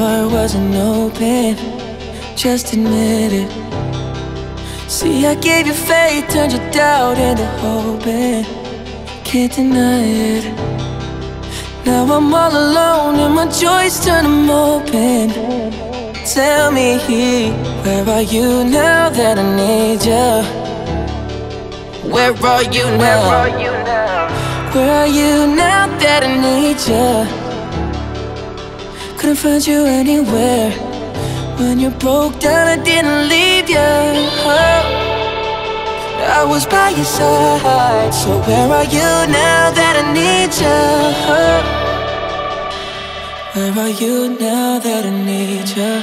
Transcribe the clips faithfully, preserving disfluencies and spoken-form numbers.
heart wasn't open, just admit it. See, I gave you faith, turned your doubt into hope, and can't deny it. Now I'm all alone and my joys turn them open. Tell me, where are you now that I need you? Where are you now? Where are you now that I need you? Couldn't find you anywhere. When you broke down, I didn't leave you. I was by your side. So where are you now that I need you? Where are you now that I need you?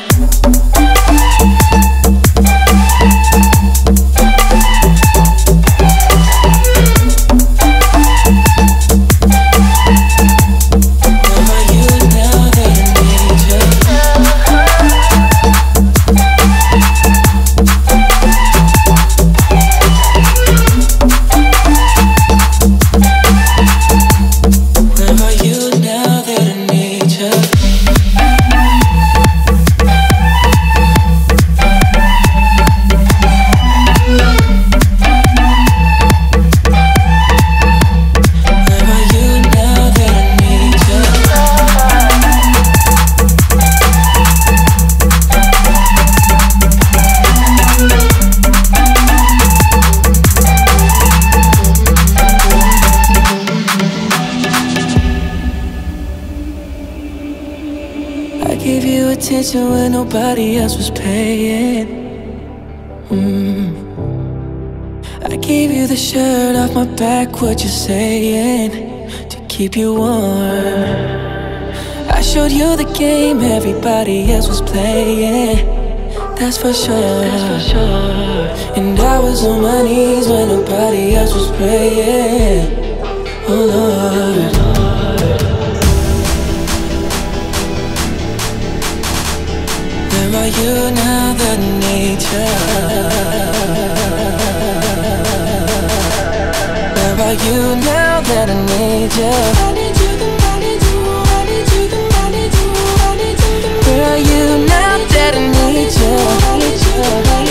When nobody else was paying. mm. I gave you the shirt off my back, what you saying? To keep you warm. I showed you the game everybody else was playing. That's for sure, that's for sure. And I was on my knees when nobody else was praying. Oh Lord, where are you now that I need you? Where are you now that I need you? I need you, I need you, I need you, I need you, I need you. Where are you now that I need you? I need you.